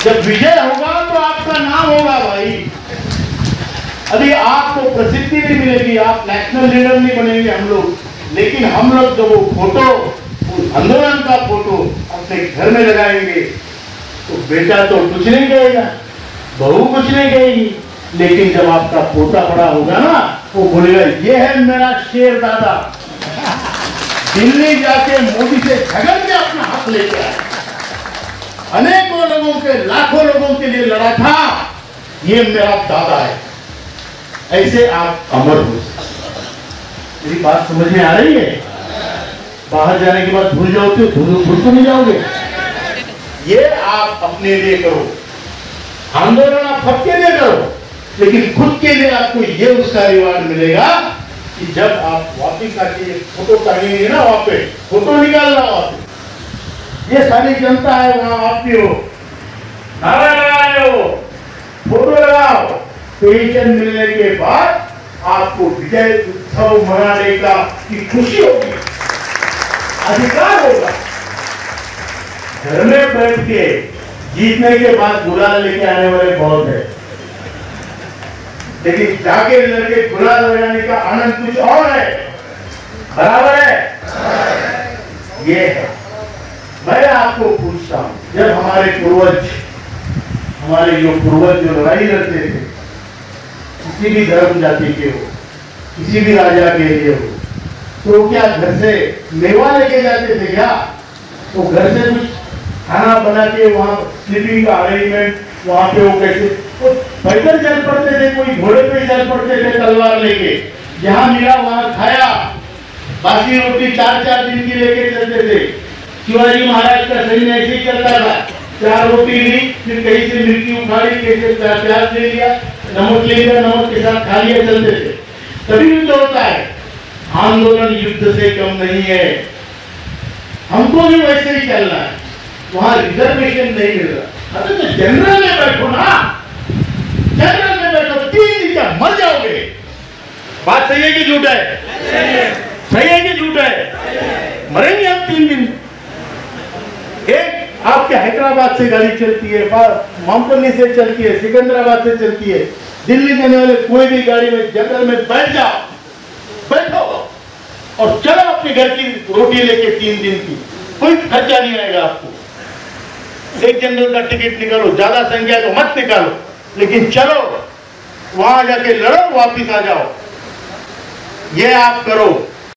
जब विजय होगा तो आपका नाम होगा भाई। अभी आपको प्रसिद्धि नहीं मिलेगी, आप नेशनल लीडर नहीं बनेंगे हम लोग, लेकिन हम लोग जब वो फोटो, आंदोलन का फोटो अपने घर में लगाएंगे तो बेटा तो कुछ नहीं कहेगा, बहू कुछ नहीं कहेगी, लेकिन जब आपका पोता बड़ा होगा ना, वो बोलेगा ये है मेरा शेर दादा, दिल्ली जाके मोदी से झगड़ के अपना हक लेके आया, अनेकों लोगों के, लाखों लोगों के लिए लड़ा था, ये मेरा दादा है। ऐसे आप अमर हो। मेरी बात समझ में आ रही है? बाहर जाने के बाद भूल जाओगे, भूल तो नहीं जाओगे। ये आप अपने लिए करो, आंदोलन आप सबके लिए करो, लेकिन खुद के लिए आपको ये उसका रिवार्ड मिलेगा कि जब आप वापिस आके फोटो टांगेंगे ना, वहां पे फोटो निकालना, वहां पे ये सारी जनता है, वहां आप भी हो, नारा लगाए हो, फोटो लगाओ, पेंशन मिलने के बाद आपको विजय उत्सव मनाने का की खुशी होगी, अधिकार होगा। घर में बैठ के जीतने के बाद गुलाल लेके आने वाले बहुत है, लेकिन जाके लड़के गुलाल लगाने का आनंद कुछ और है। बराबर है? ये है। मैं आपको पूछता हूं, जब हमारे पूर्वज, हमारे जो पूर्वज जो लड़ाई लड़ते थे, किसी भी धर्म जाति के हो, किसी भी राजा के लिए हो, तो क्या घर से मेवा लेके जाते थे क्या? तो घर से कुछ खाना बना के वहां स्लीपिंग का अरेंजमेंट, वहां पे वो कैसे, वो पैदल चल पड़ते थे, कोई घोड़े पे चल पड़ते थे तलवार लेके, जहां मिला वहां खाया, बासी रोटी 4-4 दिन की लेके चलते थे। शिवाजी महाराज का सैन्य ऐसे ही चलता था, 4 रोटी ली, फिर कहीं से मिर्ची उखाड़ी, कैसे प्याज ले लिया, नमक ले लिया, नमक के साथ खा लिया, चलते थे। तभी युद्ध होता है। आंदोलन युद्ध से कम नहीं है, हमको भी वैसे ही चलना है। वहां रिजर्वेशन नहीं मिल रहा, अरे तो जनरल में बैठो ना, जनरल में बैठो, 3 दिन क्या मर जाओगे। बात सही है कि झूठ है? सही है कि झूठ है? मरेंगे हम 3 दिन। एक आपके हैदराबाद से गाड़ी चलती है, मामपल्ली से चलती है, सिकंदराबाद से चलती है, दिल्ली जाने वाले कोई भी गाड़ी में जनरल में बैठ जाओ, बैठो और चलो अपने घर की रोटी लेके 3 दिन की, कोई खर्चा नहीं आएगा आपको। एक जनरल का टिकट निकालो, ज्यादा संख्या तो मत निकालो, लेकिन चलो वहां जाके लड़ो, वापिस आ जाओ। ये आप करो।